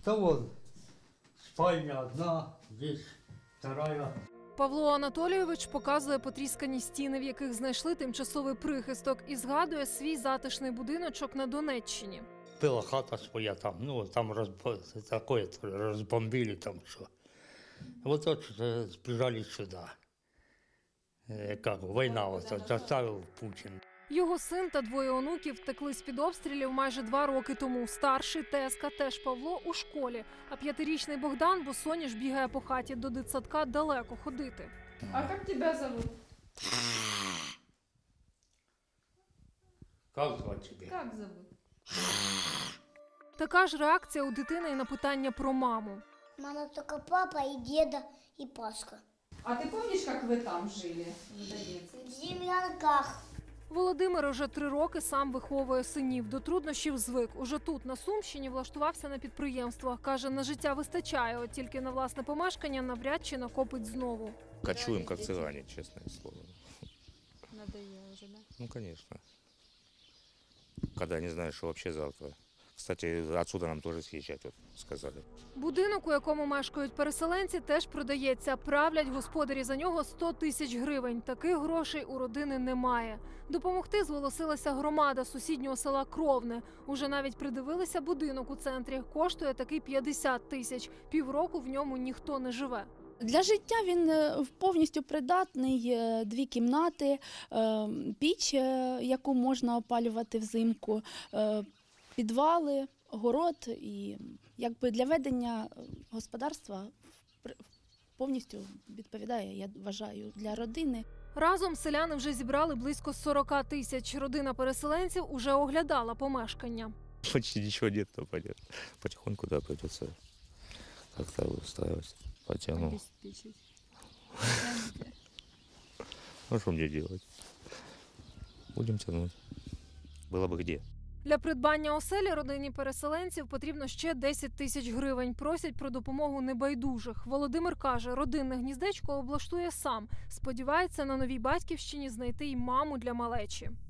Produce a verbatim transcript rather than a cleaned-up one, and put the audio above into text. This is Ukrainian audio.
то вот спальня одна, здесь вторая. Павло Анатолійович показує потріскані стіни, в яких знайшли тимчасовий прихисток, і згадує свій затишний будиночок на Донеччині. Была хата своя там, ну, там разб... такое разбомбили там все. Вот вот сбежали сюда. Э, как война вот заставил Путин. Його син та двоє онуків втекли з-під обстрілів майже два роки тому. Старший Теска, теж Павло, у школі. А п'ятирічний Богдан босоніж бігає по хаті, до дитсадка далеко ходити. А як тебе зовут? Как звать тебе? Як зовут? Така ж реакція у дитини і на питання про маму. Мама только папа и деда и Пашка. А ти пам'ятаєш, як ви там жили в Донецьку? В землянках. Володимир уже три роки сам виховує синів. До труднощів звик. Уже тут, на Сумщині, влаштувався на підприємство. Каже, на життя вистачає, от тільки на власне помешкання навряд чи накопить знову. Кочуем, как цыгане, честное слово. Надоело вже, да? Ну, конечно. Когда не знаешь, что вообще завтра. Кстати, отсюда нам тоже съезжать, вот, сказали. Будинок, у якому мешкають переселенці, теж продається. Правлять господарі за нього сто тисяч гривень. Таких грошей у родини немає. Допомогти зголосилася громада сусіднього села Кровне. Уже навіть придивилися будинок у центрі. Коштує такий п'ятдесят тисяч. Півроку в ньому ніхто не живе. Для життя він повністю придатний, дві кімнати, піч, яку можна опалювати взимку, підвали, город і якби для ведення господарства повністю відповідає, я вважаю, для родини. Разом селяни вже зібрали близько сорок тисяч. Родина переселенців уже оглядала помешкання. Почти ничего нет, то пойдет. Потихоньку, да, придется как-то устраивать. Потяну. Ну, что мне делать? Будем тянуть. Было бы где. Для придбання оселі родині переселенців потрібно ще десять тисяч гривень. Просять про допомогу небайдужих. Володимир каже, родинне гніздечко облаштує сам. Сподівається на новій батьківщині знайти й маму для малечі.